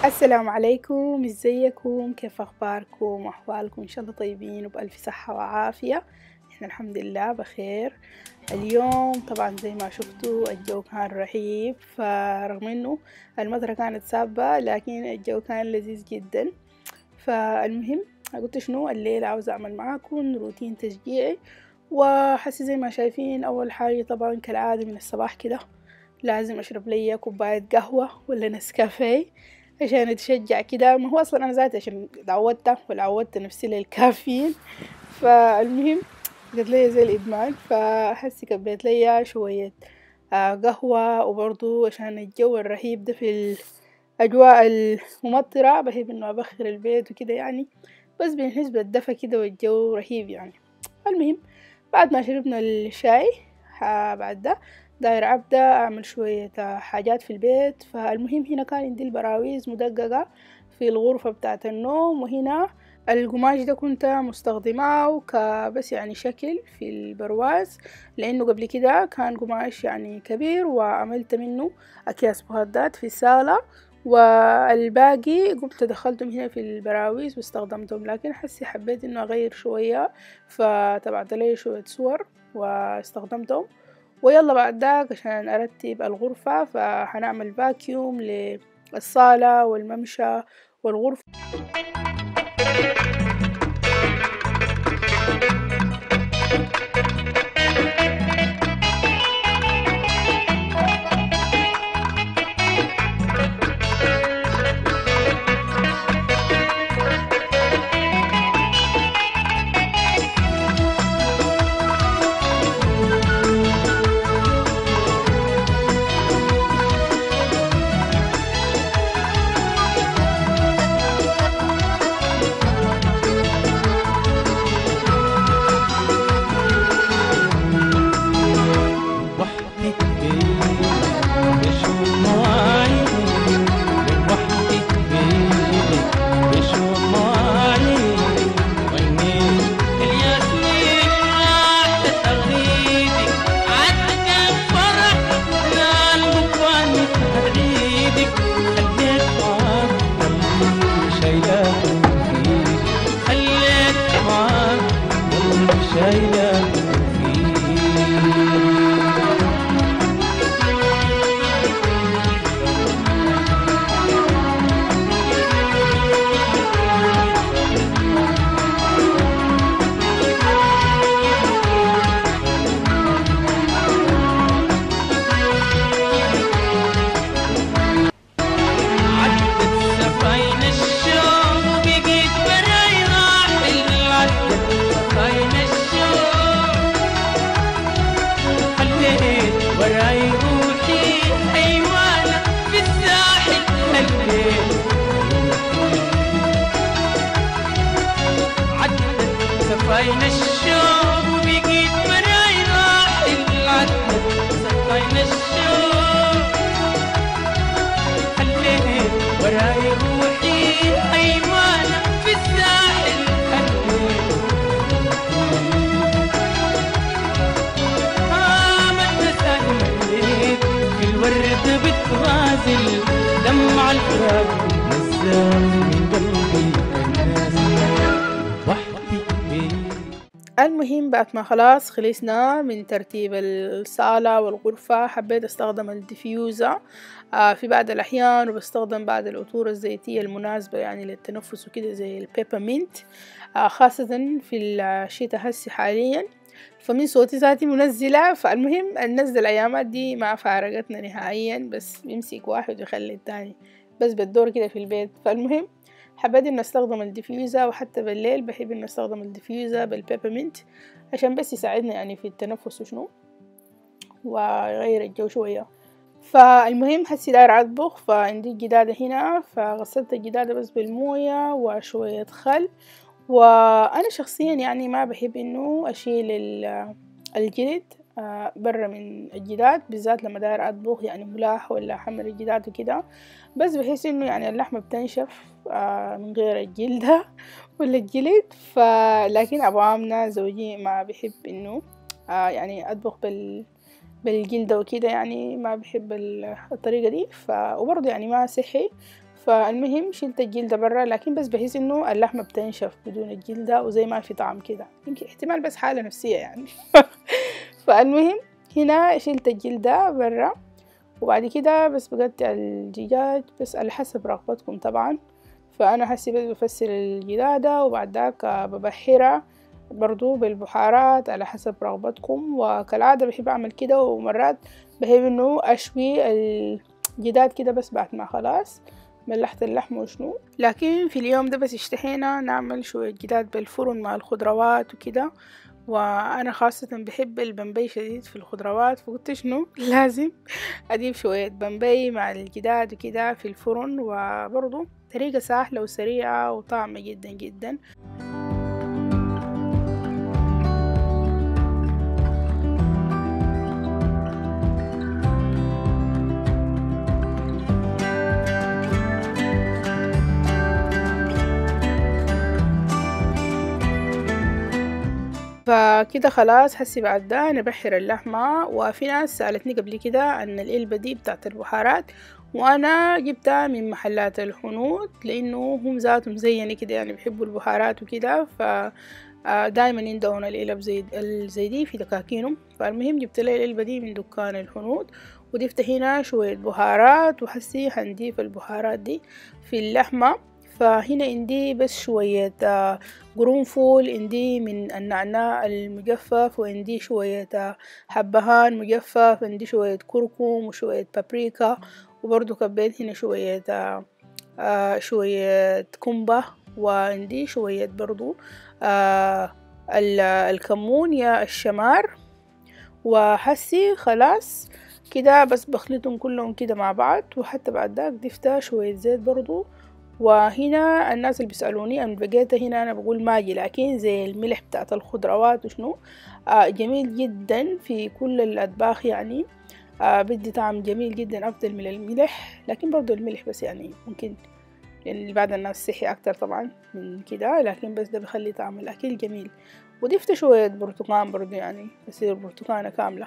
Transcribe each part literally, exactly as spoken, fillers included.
السلام عليكم، ازيكم؟ كيف اخباركم واحوالكم؟ ان شاء الله طيبين وبألف صحة وعافية. احنا الحمد لله بخير. اليوم طبعا زي ما شفتوا الجو كان رهيب، فرغم انه المطرة كانت سابة لكن الجو كان لذيذ جدا. فالمهم قلت شنو الليلة عاوزة اعمل معاكم روتين تشجيعي، وحسي زي ما شايفين اول حاجة طبعا كالعادة من الصباح كده لازم اشرب لي كوباية قهوة ولا نسكافيه عشان اتشجع كده. ما هو اصلا انا ذاتي عشان تعودت ولا عودت نفسي للكافيين، فالمهم قلت لي زي الادمان، فحسي كبيت لي شوية آه قهوة. وبرضو عشان الجو الرهيب ده في الاجواء الممطرة بحب انه ابخر البيت وكده يعني، بس بنحس بالدفى كده والجو رهيب يعني. المهم بعد ما شربنا الشاي بعد ده داير أبدأ أعمل شوية حاجات في البيت. فالمهم هنا كان عندي البراويز مدققة في الغرفة بتاعة النوم، وهنا القماش ده كنت مستخدماه كبس يعني شكل في البرواز، لأنه قبل كده كان قماش يعني كبير وعملت منه أكياس مخدات في الصالة، والباقي قمت دخلتهم هنا في البراويز واستخدمتهم. لكن حسي حبيت انه اغير شوية، فتبعت لي شوية صور واستخدمتهم. ويلا بعد داك عشان ارتب الغرفة فحنعمل فاكيوم للصالة والممشى والغرفة. سفاين الشوق وبقيت براي راح العتب. سفاين الشوق خليت وراي روحي حيوانة في الساحل. خليت قامت مساء مليت في الورد بتغازل دمع الفراق نزال من قلبي الناس. المهم بعد ما خلاص خلصنا من ترتيب الصالة والغرفة حبيت استخدم الديفيوزر آه في بعض الأحيان، وبستخدم بعض العطور الزيتية المناسبة يعني للتنفس وكده زي البيبرمنت آه خاصة في الشتاء هسي حاليا. فمن صوتي ذاتي منزلة، فالمهم النزل الأيامات دي ما فارقتنا نهائيا، بس يمسك واحد ويخلي التاني بس بالدور كده في البيت. فالمهم حبيت انه استخدم الديفيوزر، وحتى بالليل بحب انه استخدم الديفيوزر بالبيبرمنت عشان بس يساعدنا يعني في التنفس وشنو ويغير الجو شوية. فالمهم هسي داير اطبخ، فعندي الجدادة هنا، فغسلت الجدادة بس بالموية وشوية خل. وانا شخصيا يعني ما بحب انه اشيل الجلد برا من الجداد، بالذات لما داير اطبخ يعني ملاح ولا حمر الجداد وكده، بس بحس انه يعني اللحمة بتنشف من غير الجلدة ولا الجلد. فلكن ابوامنا زوجي ما بحب انه يعني اطبخ بال بالجلدة وكده، يعني ما بحب الطريقة دي. ف وبرضه يعني ما صحي، فالمهم شلت الجلدة برا، لكن بس بحس انه اللحمة بتنشف بدون الجلدة وزي ما في طعم كده، يمكن احتمال بس حالة نفسية يعني. فالمهم هنا شلت الجلدة برا، وبعد كده بس بقطع الدجاج بس على حسب رغبتكم طبعا. فأنا هسي بس بفصل الجلادة وبعد ذاك ببحرها برضو بالبحارات على حسب رغبتكم، وكالعادة بحب أعمل كده، ومرات بحب إنه أشوي الجداد كده بس بعد ما خلاص ملحت اللحم وشنو. لكن في اليوم ده بس اشتهينا نعمل شوية جداد بالفرن مع الخضروات وكده، وأنا خاصة بحب البمبي شديد في الخضروات، فقلت شنو لازم أجيب شوية بمبي مع الجداد وكده في الفرن، وبرضو طريقة سهلة وسريعة وطعمة جدا جدا. فكده خلاص هسي بعد ده نبحر اللحمة. وفي ناس سألتني قبل كده عن العلبة دي بتاعت البهارات، وانا جبتها من محلات الحنوط لانه هم ذاتهم زيني كده يعني بيحبوا البهارات وكده، ف دايما عندهم العلب زي زي دي في دكاكينهم. فالمهم جبت لي العلبة دي من دكان الحنوط، وضفت هنا شوية بهارات، وحسي هنضيف البهارات دي في اللحمة. فهنا عندي بس شوية قرنفل، عندي من النعناع المجفف، وعندي شوية حبهان مجفف، عندي شوية كركم وشوية بابريكا، وبرضو كبيت هنا شوية آه شوية كمبة، وعندي شوية برضو آه الكمون يا الشمار. وحسي خلاص كده بس بخلطهم كلهم كده مع بعض. وحتى بعد ذاك ضفت شوية زيت برضو. وهنا الناس اللي بيسألوني عن بقيتها هنا أنا بقول ماجي، لكن زي الملح بتاعت الخضروات وشنو آه جميل جدا في كل الأطباخ يعني، آه بدي طعم جميل جدا أفضل من الملح. لكن برضو الملح بس يعني ممكن لأن بعض الناس صحي أكتر طبعا من كده، لكن بس ده بيخلي طعم الأكل جميل. وضفت شوية برتقان برضو يعني بصير برتقانة كاملة.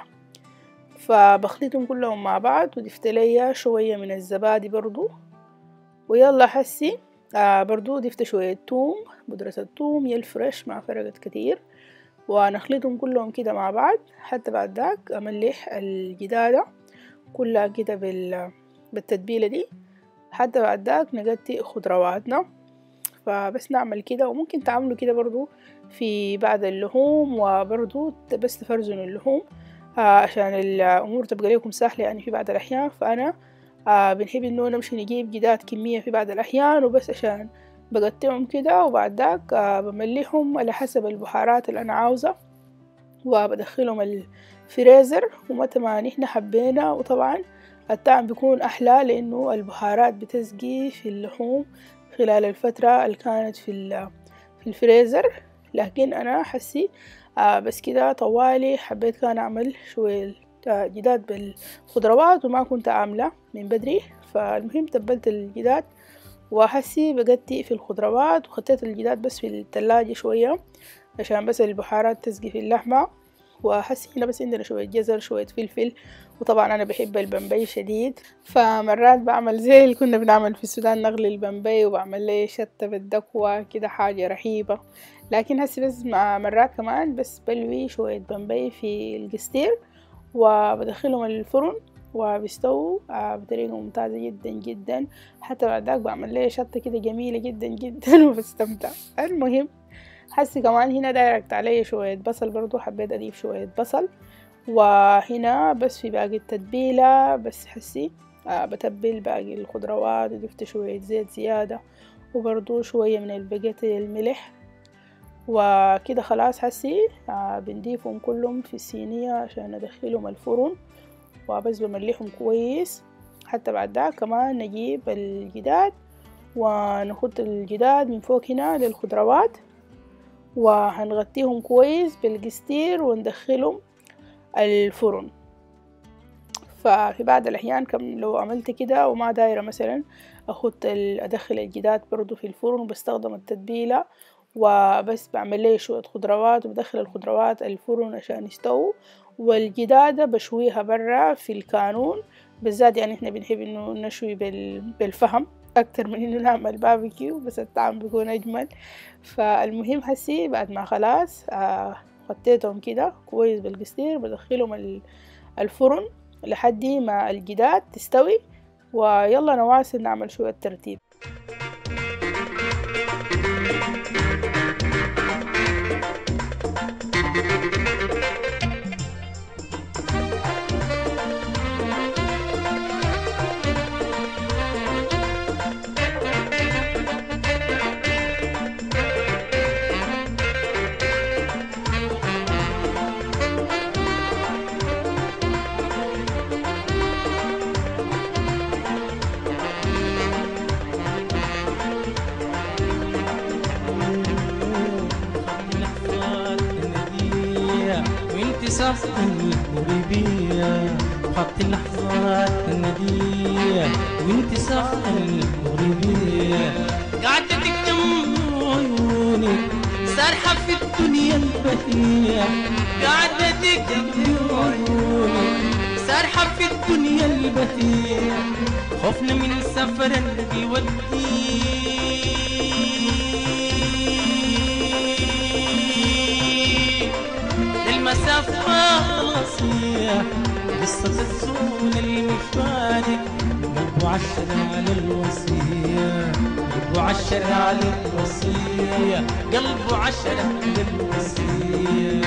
فبخلطهم كلهم مع بعض، وضفت لي شوية من الزبادي برضو. ويلا حسي آه برضو ضفت شوية توم، بودرة الثوم يا الفريش ما فرقت كتير، ونخلطهم كلهم كده مع بعض. حتى بعد ذاك أملح الجدادة كلها كده بال بالتتبيلة دي. حتى بعد ذاك نقطي خضرواتنا. فبس نعمل كده، وممكن تعملوا كده برضو في بعض اللحوم، وبرضو بس تفرزنوا اللحوم آه عشان الأمور تبقى لكم سهلة يعني في بعض الأحيان. فأنا آه بنحب إنه نمشي نجيب جداد كمية في بعض الأحيان، وبس عشان بقطعهم كده، وبعد ذاك آه بمليهم على حسب البهارات اللي أنا عاوزة، وبدخلهم الفريزر ومتى ما نحن حبينا. وطبعا الطعم بيكون أحلى لأنه البهارات بتسقي في اللحوم خلال الفترة اللي كانت في في الفريزر. لكن أنا حسي آه بس كده طوالي حبيت كان أعمل شوية جداد بالخضروات وما كنت عاملة من بدري. فالمهم تبلت الجداد وحسي بقتي في الخضروات، وخطيت الجداد بس في الثلاجة شوية عشان بس البهارات تسقي في اللحمة. وحسي هنا بس عندنا شوية جزر شوية فلفل، وطبعا أنا بحب البمبي شديد. فمرات بعمل زي اللي كنا بنعمل في السودان نغلي البمبي، وبعمل لي شطة بالدكوة كده حاجة رهيبة. لكن هسي بس مرات كمان بس بلوي شوية بمبي في القستير وبدخلهم الفرن وبيستووا بطريقة ممتازة جدا جدا. حتى بعد ذاك بعمل لي شطة كده جميلة جدا جدا وبستمتع. المهم حسي كمان هنا دايركت علي شوية بصل برضو، حبيت أضيف شوية بصل. وهنا بس في باقي التتبيلة بس حسي آه بتبل باقي الخضروات، وضفت شوية زيت زيادة وبرضو شوية من الباقيت الملح. وكده خلاص حسي آه بنضيفهم كلهم في الصينية عشان ندخلهم الفرن، وبس بمليهم كويس. حتى بعد ده كمان نجيب الجداد ونحط الجداد من فوق هنا للخضروات، وهنغطيهم كويس بالقستير وندخلهم الفرن. ففي بعض الأحيان كم لو عملت كده وما دايرة مثلا أخد أدخل الجداد برضو في الفرن، وبستخدم التتبيلة وبس بعمل لي شوية خضروات وبدخل الخضروات الفرن عشان يستووا، والجدادة بشويها برا في الكانون بالذات يعني احنا بنحب انه نشوي بالفحم اكتر من انه نعمل باربيكيو، بس الطعم بيكون اجمل. فالمهم هسي بعد ما خلاص آه غطيتهم كده كويس بالقشطير، بدخلهم الفرن لحد ما الجداد تستوي، ويلا نواصل نعمل شوية ترتيب. صفت المغربية وخط اللحظات الندية وانت صفت المغربية قعدتك جنب عيونك سارحة في الدنيا البهية قعدتك جنب عيونك سارحة في الدنيا البهية خوفنا من السفر اللي بيودي المسافة القصيرة قصة الزول المفارق قلبه عشرة على الوصية قلبه عشرة على الوصية قلبه عشرة على الوصية.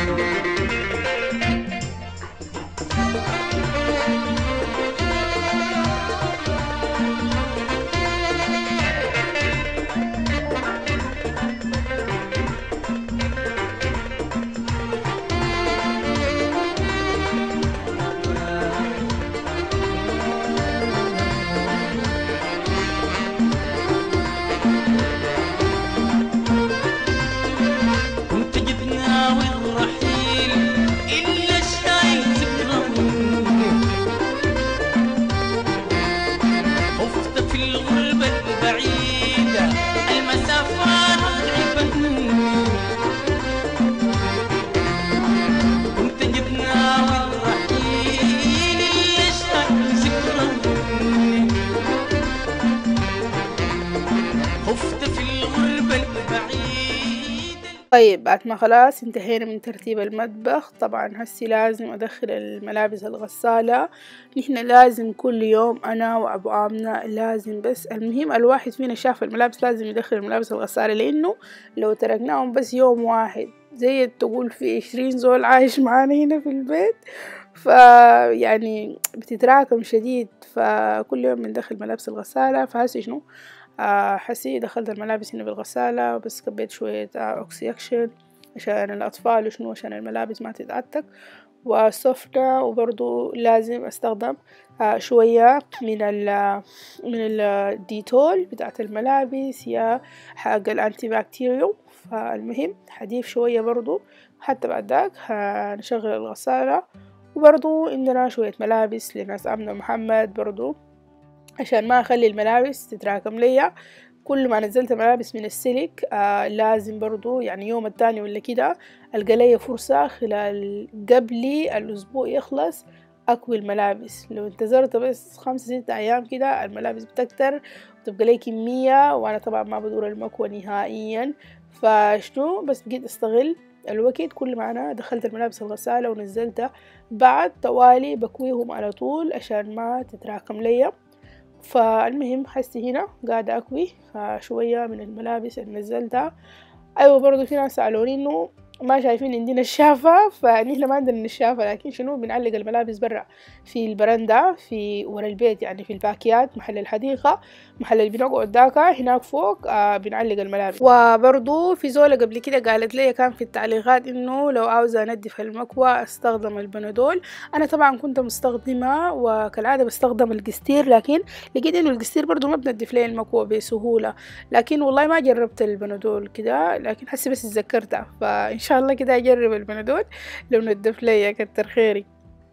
طيب بعد ما خلاص انتهينا من ترتيب المطبخ، طبعا هسي لازم ادخل الملابس الغسالة. نحن لازم كل يوم انا وابو امنة لازم، بس المهم الواحد فينا شاف الملابس لازم يدخل الملابس الغسالة، لانه لو تركناهم بس يوم واحد زي تقول في عشرين زول عايش معانا هنا في البيت، فيعني بتتراكم شديد، فكل يوم بندخل ملابس الغسالة. فهسي شنو آه حسي دخلت الملابس هنا بالغسالة، بس كبيت شوية آه أوكسي أكشن عشان الأطفال وشنو عشان الملابس ما تتعتك وسفنة. وبرضو لازم أستخدم آه شوية من ال من الديتول بتاعت الملابس يا حق الأنتي باكتيريو. فالمهم حديف شوية برضو حتى بعد ذاك هنشغل الغسالة. وبرضو عندنا شوية ملابس لناس أمنة محمد برضو عشان ما أخلي الملابس تتراكم ليا. كل ما نزلت ملابس من السلك آه لازم برضو يعني يوم التاني ولا كده ألقى لي فرصة خلال قبلي الأسبوع يخلص أكوي الملابس. لو انتظرت بس خمسة ستة أيام كده الملابس بتكتر وتبقى لي كمية، وأنا طبعا ما بدور المكوى نهائيا. فشنو بس بقيت أستغل الوقت كل ما أنا دخلت الملابس الغسالة ونزلتها بعد توالي بكويهم على طول عشان ما تتراكم ليا. فالمهم حسي هنا قاعدة أكوي شوية من الملابس اللي نزلتها. أيوة برضو في ناس سألوني إنه ما شايفين عندنا الشافة، فنحن ما عندنا الشافة، لكن شنو بنعلق الملابس برا في البرندة في ورا البيت، يعني في الباكيات محل الحديقة محل اللي بنقعد داكا هناك فوق آه بنعلق الملابس. وبرضو في زولة قبل كده قالت لي كان في التعليقات إنه لو عاوزة أنظف المكوى أستخدم البنادول. أنا طبعا كنت مستخدمة وكالعادة بستخدم القستير، لكن لقيت إنه القستير برضو ما بنظف لي المكوى بسهولة، لكن والله ما جربت البنادول كده، لكن حسي بس اتذكرتها، فإن شاء الله كده أجرب البنادول لو نضف لي كتر خيري.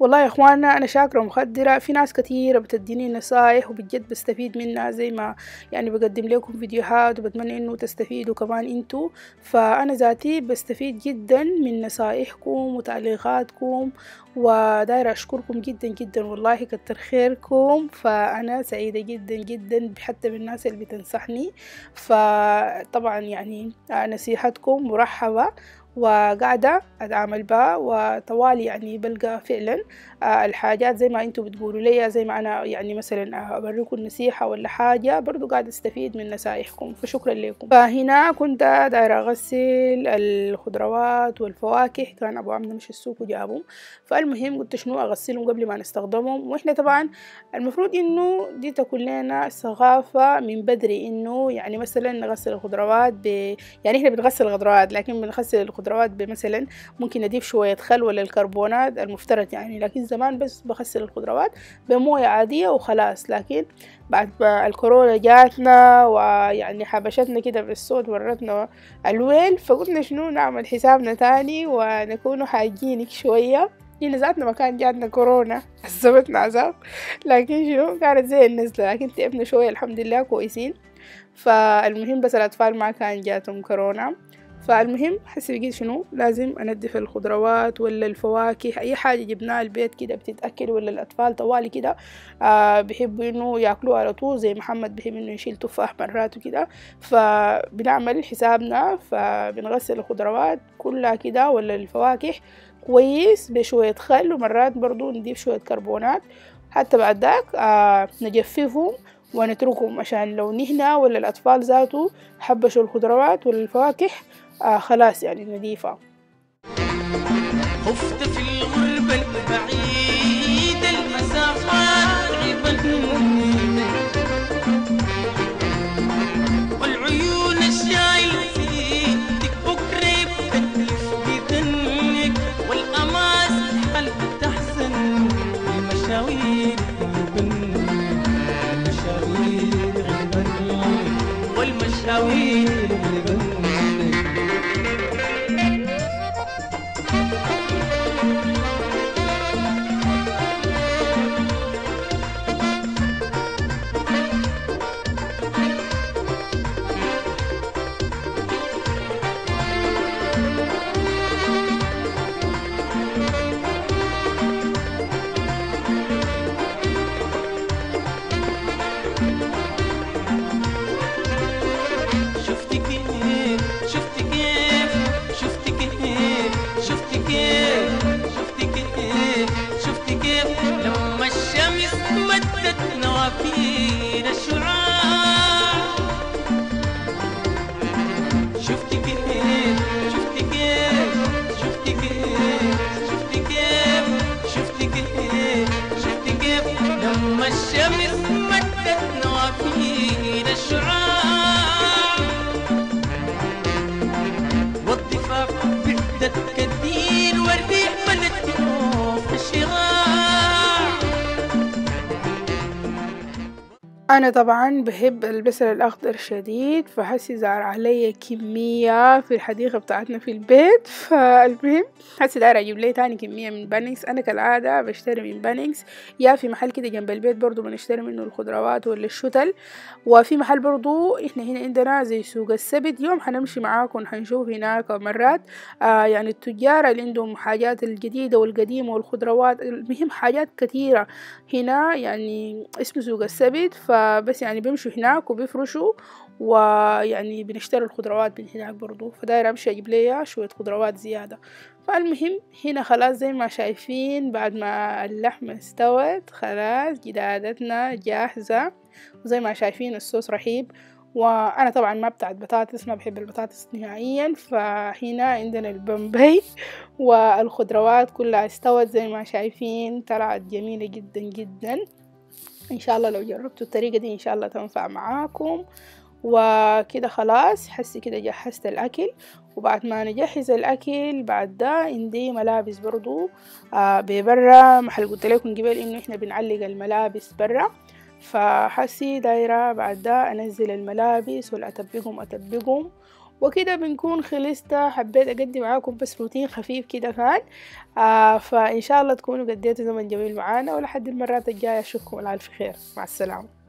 والله يا اخوانا انا شاكرة ومخدرة، في ناس كتيرة بتديني نصايح وبجد بستفيد منها، زي ما يعني بقدم لكم فيديوهات وبتمنى انه تستفيدوا كمان انتو. فانا ذاتي بستفيد جدا من نصايحكم وتعليقاتكم، ودايرة اشكركم جدا جدا والله، كتر خيركم. فانا سعيدة جدا جدا حتى بالناس اللي بتنصحني، فطبعا يعني نصيحتكم مرحبة وقاعدة أتعامل بها، وطوالي يعني بلقى فعلا الحاجات زي ما انتوا بتقولوا لي، زي ما أنا يعني مثلا أوريكم النصيحة ولا حاجة برضو قاعدة استفيد من نصايحكم، فشكرا لكم. فهنا كنت دايرة أغسل الخضروات والفواكه، كان أبو عمنا مش السوق وجابهم، فالمهم قلت شنو أغسلهم قبل ما نستخدمهم. وإحنا طبعا المفروض إنه دي تكون لنا ثقافة من بدري، إنه يعني مثلا نغسل الخضروات ب... يعني إحنا بنغسل الخضروات لكن بنغسل الخضروات بمثلا ممكن نضيف شوية خل ولا الكربونات المفترض يعني، لكن زمان بس بغسل الخضروات بموية عادية وخلاص. لكن بعد ما الكورونا جاتنا ويعني حبشتنا كده بالصوت ورتنا الويل، فقلنا شنو نعمل حسابنا تاني ونكون حاجينك شوية. هنا ذاتنا ما كان جاتنا كورونا عذبتنا عذاب، لكن شنو كانت زي النزلة، لكن تعبنا شوية الحمد لله كويسين. فالمهم بس الأطفال ما كان جاتهم كورونا. فالمهم حسي بقيت شنو لازم أنظف الخضروات ولا الفواكه، أي حاجة جبناها البيت كده بتتأكل، ولا الأطفال طوالي كده آه بيحبوا إنه يأكلوه على طول، زي محمد بيحب إنه يشيل تفاح مرات وكده، فبنعمل حسابنا فبنغسل الخضروات كلها كده ولا الفواكه كويس بشوية خل، ومرات برضو نضيف شوية كربونات، حتى بعد ذاك آه نجففهم ونتركهم عشان لو نهنا ولا الأطفال ذاته حبشوا الخضروات ولا الفواكه آه خلاص يعني نظيفة. خفت في الغربة البعيدة المسافات عبتني، والعيون الشايلة فيك بكرة بتكلف بذنك، والأماس الحل تحزن المشاوير غلبني، المشاوير غلبني والمشاوير غلبني. أنا طبعا بحب البصل الأخضر شديد، فحسي زار علي كمية في الحديقة بتاعتنا في البيت. فالمهم حسي دايرة أجيب لي تاني كمية من بانينكس. أنا كالعادة بشتري من بانينكس، يا في محل كده جنب البيت برضو بنشتري منه الخضروات ولا الشتل، وفي محل برضو إحنا هنا عندنا زي سوق السبت. يوم حنمشي معاكم حنشوف هناك مرات آه يعني التجار اللي عندهم حاجات الجديدة والقديمة والخضروات، المهم حاجات كتيرة هنا يعني اسمه سوق السبت. فبس يعني بيمشوا هناك وبيفرشوا، ويعني بنشتري الخضروات من هناك برضو، فداير امشي اجيب ليا شوية خضروات زيادة. فالمهم هنا خلاص زي ما شايفين بعد ما اللحمة استوت خلاص جدادتنا جاهزة، وزي ما شايفين الصوص رهيب. وانا طبعا ما بتاعت بطاطس، ما بحب البطاطس نهائيا. فهنا عندنا البمبي والخضروات كلها استوت زي ما شايفين، طلعت جميلة جدا جدا. ان شاء الله لو جربتوا الطريقة دي ان شاء الله تنفع معاكم. وكده خلاص حسي كده جهزت الاكل. وبعد ما نجهز الاكل بعد ده عندي ملابس برضو آه ببرا محل قلت لكم قبل انه احنا بنعلق الملابس برا، فحسي دايرة بعد ده انزل الملابس ولا اتبقهم اتبقهم وكده بنكون خلصت. حبيت اقدم معاكم بس روتين خفيف كده كان. آه فان شاء الله تكونوا قضيتوا زمن جميل معانا، ولحد المرات الجاية اشوفكم على الف خير. مع السلامة.